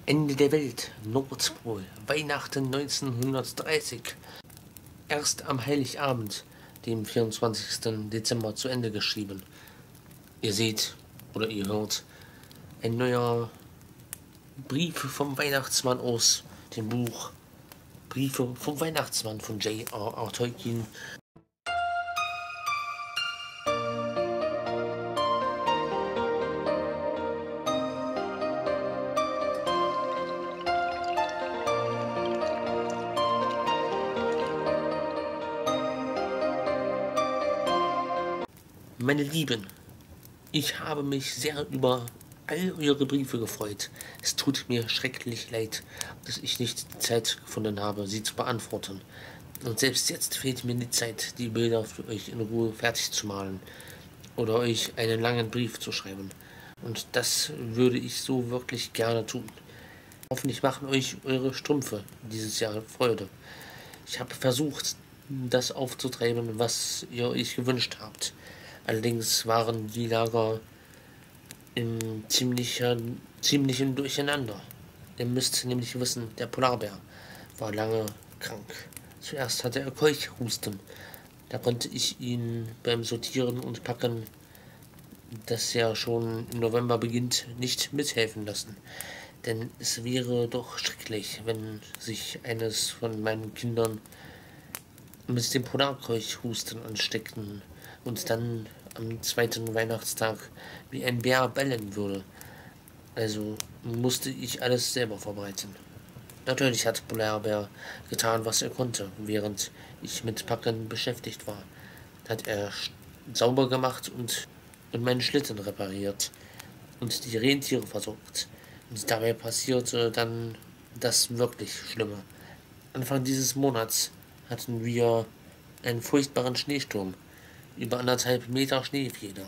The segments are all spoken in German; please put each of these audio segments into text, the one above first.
Ende der Welt, Nordpol, Weihnachten 1930. Erst am Heiligabend, dem 24. Dezember, zu Ende geschrieben. Ihr seht oder ihr hört ein neuer Brief vom Weihnachtsmann aus dem Buch Briefe vom Weihnachtsmann von J.R.R. Tolkien. Meine Lieben, ich habe mich sehr über all eure Briefe gefreut. Es tut mir schrecklich leid, dass ich nicht die Zeit gefunden habe, sie zu beantworten. Und selbst jetzt fehlt mir die Zeit, die Bilder für euch in Ruhe fertig zu malen oder euch einen langen Brief zu schreiben. Und das würde ich so wirklich gerne tun. Hoffentlich machen euch eure Strümpfe dieses Jahr Freude. Ich habe versucht, das aufzutreiben, was ihr euch gewünscht habt. Allerdings waren die Lager im ziemlichen Durcheinander. Ihr müsst nämlich wissen, der Polarbär war lange krank. Zuerst hatte er Keuchhusten. Da konnte ich ihn beim Sortieren und Packen, das ja schon im November beginnt, nicht mithelfen lassen. Denn es wäre doch schrecklich, wenn sich eines von meinen Kindern mit dem Polarkeuchhusten ansteckten und dann am zweiten Weihnachtstag wie ein Bär bellen würde. Also musste ich alles selber vorbereiten. Natürlich hat Polarbär getan, was er konnte, während ich mit Packen beschäftigt war. Hat er sauber gemacht und meinen Schlitten repariert und die Rentiere versorgt. Und dabei passierte dann das wirklich Schlimme. Anfang dieses Monats hatten wir einen furchtbaren Schneesturm, über 1,5 Meter Schneefeder,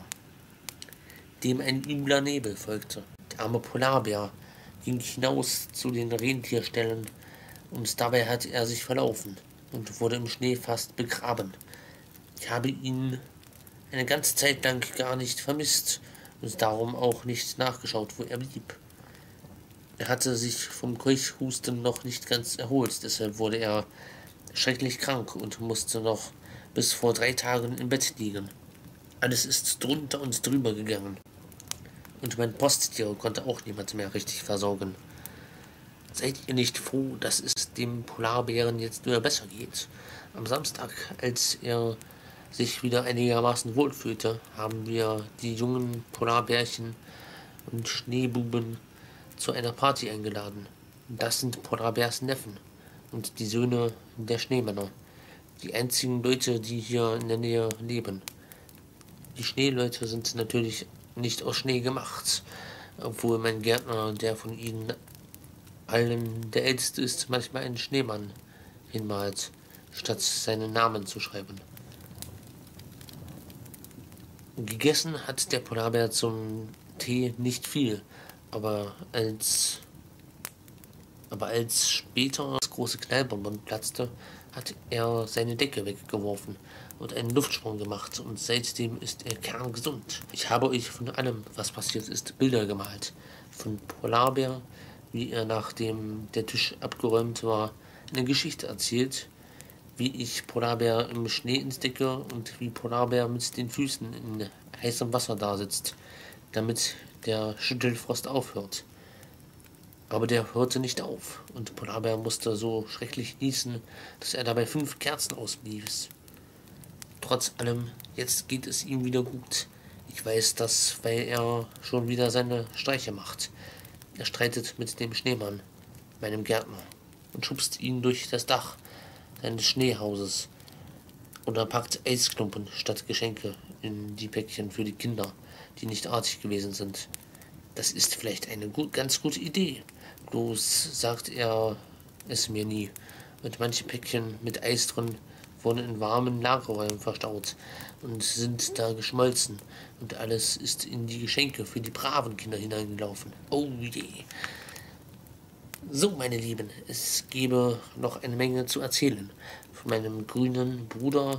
dem ein übler Nebel folgte. Der arme Polarbär ging hinaus zu den Rentierställen und dabei hatte er sich verlaufen und wurde im Schnee fast begraben. Ich habe ihn eine ganze Zeit lang gar nicht vermisst und darum auch nicht nachgeschaut, wo er blieb. Er hatte sich vom Keuchhusten noch nicht ganz erholt, deshalb wurde er schrecklich krank und musste noch bis vor 3 Tagen im Bett liegen. Alles ist drunter und drüber gegangen. Und mein Posttier konnte auch niemand mehr richtig versorgen. Seid ihr nicht froh, dass es dem Polarbären jetzt wieder besser geht? Am Samstag, als er sich wieder einigermaßen wohlfühlte, haben wir die jungen Polarbärchen und Schneebuben zu einer Party eingeladen. Das sind Polarbärs Neffen und die Söhne der Schneemänner. Die einzigen Leute, die hier in der Nähe leben. Die Schneeleute sind natürlich nicht aus Schnee gemacht, obwohl mein Gärtner, der von ihnen allen der älteste ist, manchmal einen Schneemann hinmalt, statt seinen Namen zu schreiben. Gegessen hat der Polarbär zum Tee nicht viel, aber als später das große Knallbonbon platzte, hat er seine Decke weggeworfen und einen Luftsprung gemacht und seitdem ist er kerngesund. Ich habe euch von allem, was passiert ist, Bilder gemalt. Von Polarbär, wie er, nachdem der Tisch abgeräumt war, eine Geschichte erzählt, wie ich Polarbär im Schnee entdecke und wie Polarbär mit den Füßen in heißem Wasser da sitzt, damit der Schüttelfrost aufhört. Aber der hörte nicht auf und Polarbär musste so schrecklich niesen, dass er dabei 5 Kerzen ausblies. Trotz allem, jetzt geht es ihm wieder gut. Ich weiß das, weil er schon wieder seine Streiche macht. Er streitet mit dem Schneemann, meinem Gärtner, und schubst ihn durch das Dach seines Schneehauses oder packt Eisklumpen statt Geschenke in die Päckchen für die Kinder, die nicht artig gewesen sind. Das ist vielleicht eine ganz gute Idee. Bloß sagt er es mir nie. Und manche Päckchen mit Eis drin wurden in warmen Lagerräumen verstaut und sind da geschmolzen. Und alles ist in die Geschenke für die braven Kinder hineingelaufen. Oh je. So, meine Lieben, es gäbe noch eine Menge zu erzählen. Von meinem grünen Bruder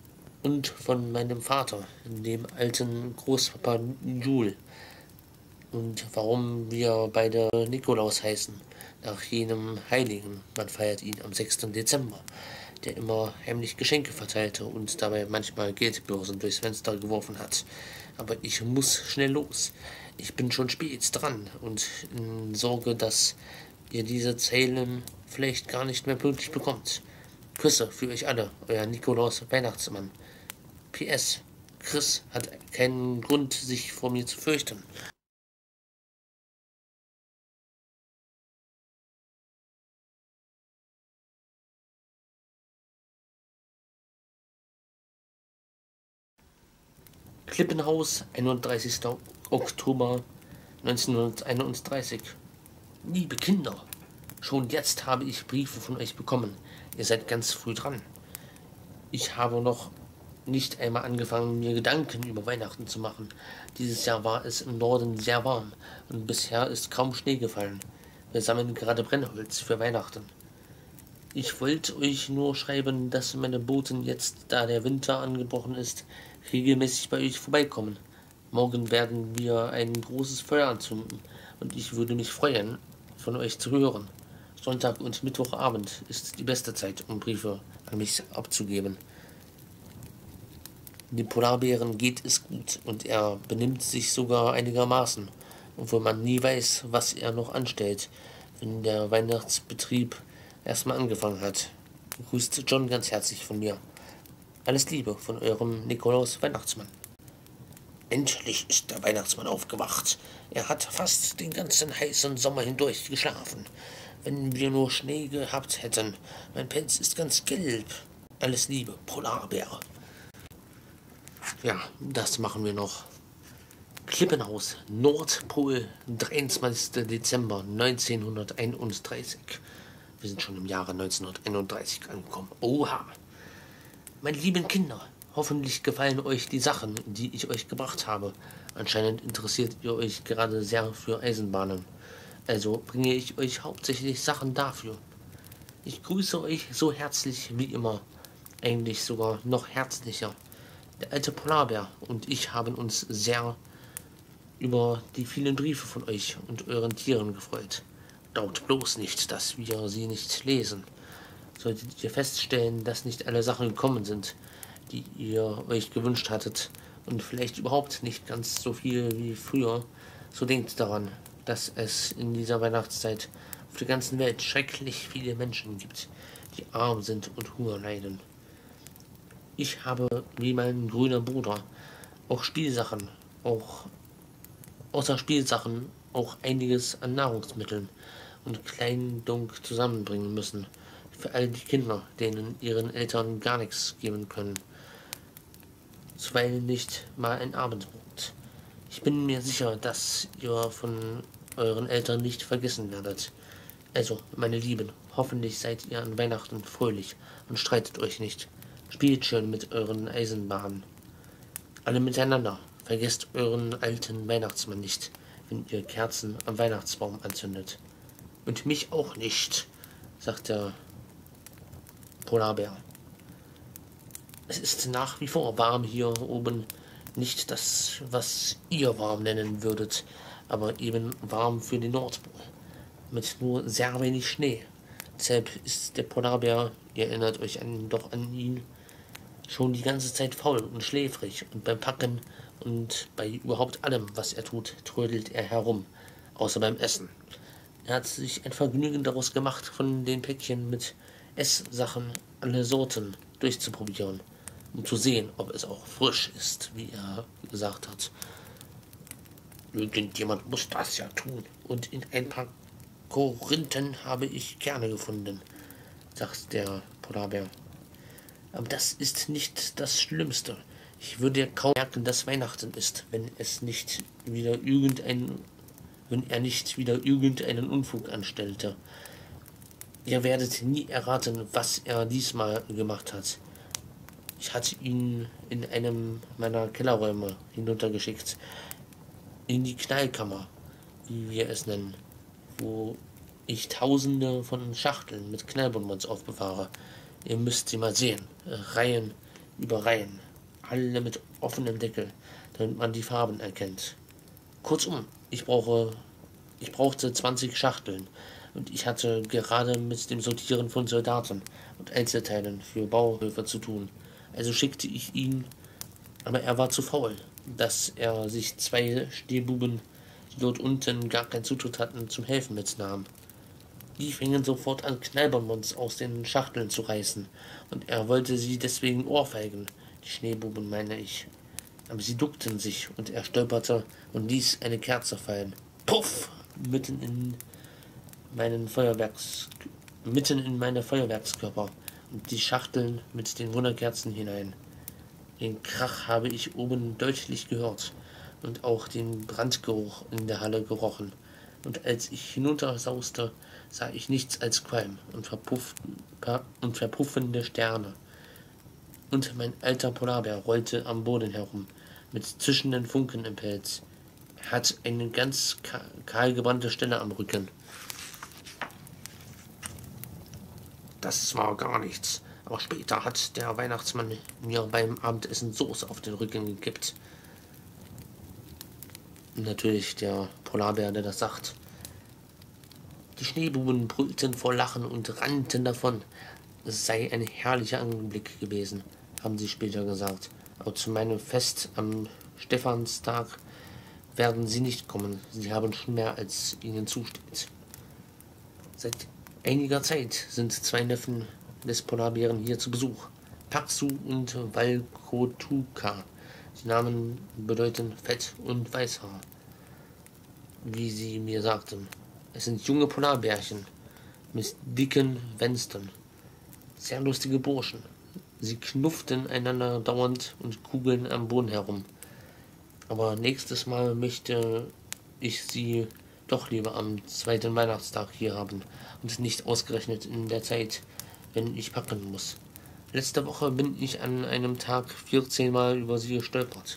und von meinem Vater, dem alten Großpapa Jul. und warum wir beide Nikolaus heißen, nach jenem Heiligen. Man feiert ihn am 6. Dezember, der immer heimlich Geschenke verteilte und dabei manchmal Geldbörsen durchs Fenster geworfen hat. Aber ich muss schnell los. Ich bin schon spät dran und in Sorge, dass ihr diese Zeilen vielleicht gar nicht mehr pünktlich bekommt. Küsse für euch alle, euer Nikolaus Weihnachtsmann. PS. Chris hat keinen Grund, sich vor mir zu fürchten. Klippenhaus, 31. Oktober 1931. Liebe Kinder, schon jetzt habe ich Briefe von euch bekommen. Ihr seid ganz früh dran. Ich habe noch nicht einmal angefangen, mir Gedanken über Weihnachten zu machen. Dieses Jahr war es im Norden sehr warm und bisher ist kaum Schnee gefallen. Wir sammeln gerade Brennholz für Weihnachten. Ich wollte euch nur schreiben, dass meine Boten jetzt, da der Winter angebrochen ist, regelmäßig bei euch vorbeikommen. Morgen werden wir ein großes Feuer anzünden und ich würde mich freuen, von euch zu hören. Sonntag und Mittwochabend ist die beste Zeit, um Briefe an mich abzugeben. Dem Polarbären geht es gut und er benimmt sich sogar einigermaßen, obwohl man nie weiß, was er noch anstellt, wenn der Weihnachtsbetrieb erstmal angefangen hat. Grüßt John ganz herzlich von mir. Alles Liebe von eurem Nikolaus Weihnachtsmann. Endlich ist der Weihnachtsmann aufgewacht. Er hat fast den ganzen heißen Sommer hindurch geschlafen. Wenn wir nur Schnee gehabt hätten. Mein Pelz ist ganz gelb. Alles Liebe, Polarbär. Ja, das machen wir noch. Klippenhaus, Nordpol, 23. Dezember 1931. Wir sind schon im Jahre 1931 angekommen. Oha! Meine lieben Kinder, hoffentlich gefallen euch die Sachen, die ich euch gebracht habe. Anscheinend interessiert ihr euch gerade sehr für Eisenbahnen. Also bringe ich euch hauptsächlich Sachen dafür. Ich grüße euch so herzlich wie immer. Eigentlich sogar noch herzlicher. Der alte Polarbär und ich haben uns sehr über die vielen Briefe von euch und euren Tieren gefreut. Glaubt bloß nicht, dass wir sie nicht lesen. Solltet ihr feststellen, dass nicht alle Sachen gekommen sind, die ihr euch gewünscht hattet, und vielleicht überhaupt nicht ganz so viel wie früher, so denkt daran, dass es in dieser Weihnachtszeit auf der ganzen Welt schrecklich viele Menschen gibt, die arm sind und Hunger leiden. Ich habe, wie mein grüner Bruder, auch Spielsachen, auch außer Spielsachen auch einiges an Nahrungsmitteln und Kleidung zusammenbringen müssen. Für all die Kinder, denen ihren Eltern gar nichts geben können. Zuweilen nicht mal ein Abendbrot. Ich bin mir sicher, dass ihr von euren Eltern nicht vergessen werdet. Also, meine Lieben, hoffentlich seid ihr an Weihnachten fröhlich und streitet euch nicht. Spielt schön mit euren Eisenbahnen. Alle miteinander. Vergesst euren alten Weihnachtsmann nicht, wenn ihr Kerzen am Weihnachtsbaum anzündet. Und mich auch nicht, sagt der Polarbär. Es ist nach wie vor warm hier oben. Nicht das, was ihr warm nennen würdet, aber eben warm für den Nordpol. Mit nur sehr wenig Schnee. Deshalb ist der Polarbär, ihr erinnert euch doch an ihn, schon die ganze Zeit faul und schläfrig und beim Packen und bei überhaupt allem, was er tut, trödelt er herum, außer beim Essen. Er hat sich ein Vergnügen daraus gemacht, von den Päckchen mit Esssachen alle Sorten durchzuprobieren, um zu sehen, ob es auch frisch ist, wie er gesagt hat. Irgendjemand muss das ja tun, und in ein paar Korinthen habe ich Kerne gefunden, sagt der Polarbär. Aber das ist nicht das Schlimmste. Ich würde ja kaum merken, dass Weihnachten ist, wenn er nicht wieder irgendeinen Unfug anstellte. Ihr werdet nie erraten, was er diesmal gemacht hat. Ich hatte ihn in einem meiner Kellerräume hinuntergeschickt, in die Knallkammer, wie wir es nennen, wo ich tausende von Schachteln mit Knallbonbons aufbewahre. Ihr müsst sie mal sehen. Reihen über Reihen. Alle mit offenem Deckel, damit man die Farben erkennt. Kurzum, Ich brauchte 20 Schachteln und ich hatte gerade mit dem Sortieren von Soldaten und Einzelteilen für Bauhöfe zu tun. Also schickte ich ihn, aber er war zu faul, dass er sich 2 Stehbuben, die dort unten gar keinen Zutritt hatten, zum Helfen mitnahm. Die fingen sofort an, Knallbonbons aus den Schachteln zu reißen, und er wollte sie deswegen ohrfeigen, die Schneebuben meine ich. Aber sie duckten sich, und er stolperte und ließ eine Kerze fallen. Puff! Meinen Feuerwerks, Mitten in meine Feuerwerkskörper und die Schachteln mit den Wunderkerzen hinein. Den Krach habe ich oben deutlich gehört und auch den Brandgeruch in der Halle gerochen. Und als ich hinuntersauste, sah ich nichts als Qualm und verpuffende Sterne. Und mein alter Polarbär rollte am Boden herum, mit zischenden Funken im Pelz. Er hat eine ganz kahlgebrannte Stelle am Rücken. Das war gar nichts, aber später hat der Weihnachtsmann mir beim Abendessen Soße auf den Rücken gekippt. Natürlich der Polarbär, der das sagt. Die Schneebuben brüllten vor Lachen und rannten davon. Es sei ein herrlicher Anblick gewesen, haben sie später gesagt. Aber zu meinem Fest am Stephanstag werden sie nicht kommen. Sie haben schon mehr, als ihnen zusteht. Seit einiger Zeit sind 2 Neffen des Polarbären hier zu Besuch. Paxu und Valkotuka. Die Namen bedeuten Fett und Weißhaar, wie sie mir sagten. Es sind junge Polarbärchen mit dicken Wänsten. Sehr lustige Burschen. Sie knufften einander dauernd und kugeln am Boden herum. Aber nächstes Mal möchte ich sie doch lieber am 2. Weihnachtstag hier haben und nicht ausgerechnet in der Zeit, wenn ich packen muss. Letzte Woche bin ich an einem Tag 14 Mal über sie gestolpert.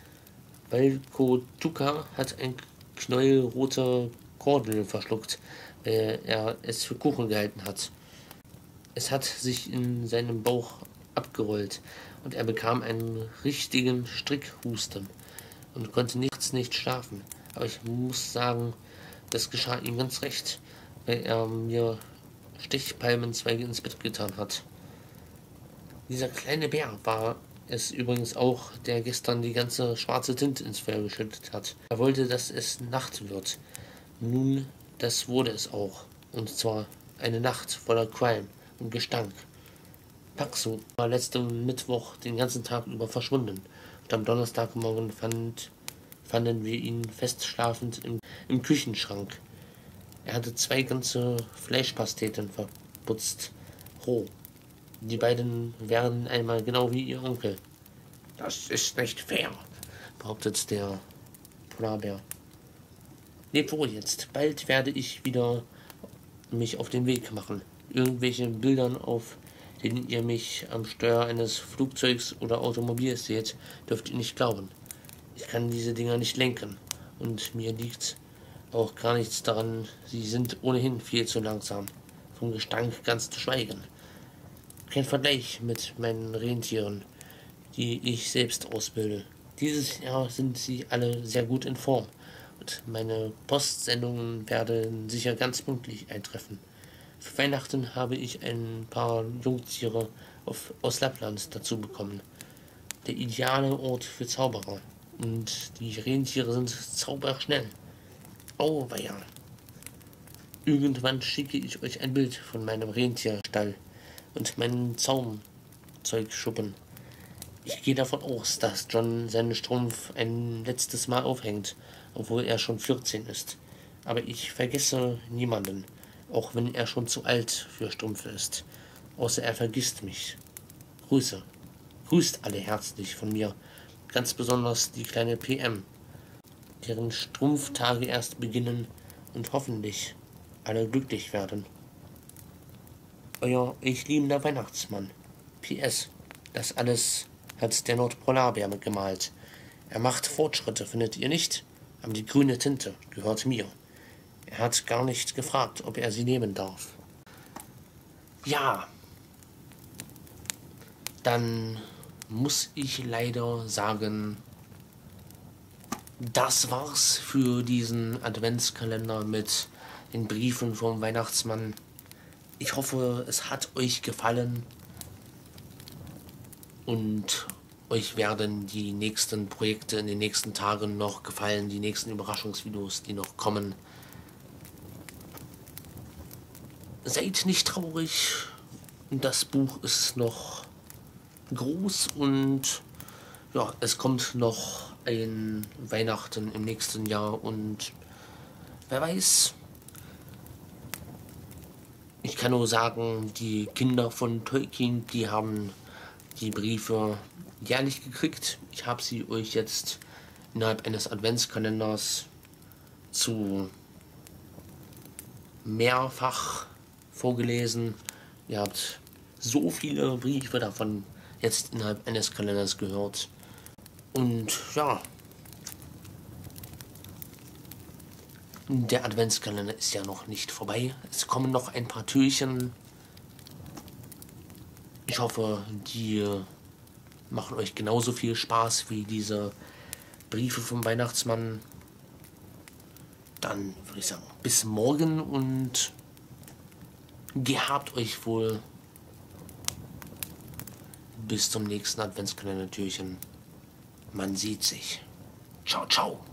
Valkotuka hat ein Knäuel roter Kordel verschluckt, weil er es für Kuchen gehalten hat. Es hat sich in seinem Bauch abgerollt und er bekam einen richtigen Strickhusten und konnte nachts nicht schlafen. Aber ich muss sagen, das geschah ihm ganz recht, weil er mir Stechpalmenzweige ins Bett getan hat. Dieser kleine Bär war es übrigens auch, der gestern die ganze schwarze Tinte ins Feuer geschüttet hat. Er wollte, dass es Nacht wird. Nun, das wurde es auch. Und zwar eine Nacht voller Qualm und Gestank. Paxu war letzten Mittwoch den ganzen Tag über verschwunden. Und am Donnerstagmorgen fanden wir ihn fest schlafend im Küchenschrank. Er hatte 2 ganze Fleischpasteten verputzt, roh. Die beiden wären einmal genau wie ihr Onkel. Das ist nicht fair, behauptet der Polarbär. Lebt wohl jetzt. Bald werde ich wieder mich auf den Weg machen. Irgendwelche Bildern, auf denen ihr mich am Steuer eines Flugzeugs oder Automobils seht, dürft ihr nicht glauben. Ich kann diese Dinger nicht lenken. Und mir liegt auch gar nichts daran. Sie sind ohnehin viel zu langsam. Vom Gestank ganz zu schweigen. Kein Vergleich mit meinen Rentieren, die ich selbst ausbilde. Dieses Jahr sind sie alle sehr gut in Form und meine Postsendungen werden sicher ganz pünktlich eintreffen. Für Weihnachten habe ich ein paar Jungtiere aus Lappland dazu bekommen. Der ideale Ort für Zauberer. Und die Rentiere sind zauberschnell. Auweia. Irgendwann schicke ich euch ein Bild von meinem Rentierstall und meinen Zaumzeugschuppen. Ich gehe davon aus, dass John seinen Strumpf ein letztes Mal aufhängt, obwohl er schon 14 ist. Aber ich vergesse niemanden, auch wenn er schon zu alt für Strümpfe ist. Außer er vergisst mich. Grüße. Grüßt alle herzlich von mir, ganz besonders die kleine PM, deren Strumpftage erst beginnen und hoffentlich alle glücklich werden. Euer ich liebender Weihnachtsmann. PS. Das alles hat der Nordpolarbär gemalt. Er macht Fortschritte, findet ihr nicht? Aber die grüne Tinte gehört mir. Er hat gar nicht gefragt, ob er sie nehmen darf. Ja. Dann muss ich leider sagen, das war's für diesen Adventskalender mit den Briefen vom Weihnachtsmann. Ich hoffe, es hat euch gefallen und euch werden die nächsten Projekte in den nächsten Tagen noch gefallen, die nächsten Überraschungsvideos, die noch kommen. Seid nicht traurig, das Buch ist noch groß und ja, es kommt noch ein Weihnachten im nächsten Jahr und wer weiß. Ich kann nur sagen, die Kinder von Tolkien, die haben die Briefe jährlich gekriegt. Ich habe sie euch jetzt innerhalb eines Adventskalenders zu mehrfach vorgelesen. Ihr habt so viele Briefe davon jetzt innerhalb eines Kalenders gehört. Und ja, der Adventskalender ist ja noch nicht vorbei. Es kommen noch ein paar Türchen. Ich hoffe, die machen euch genauso viel Spaß wie diese Briefe vom Weihnachtsmann. Dann würde ich sagen, bis morgen und gehabt euch wohl. Bis zum nächsten Adventskalender-Türchen. Man sieht sich. Ciao, ciao.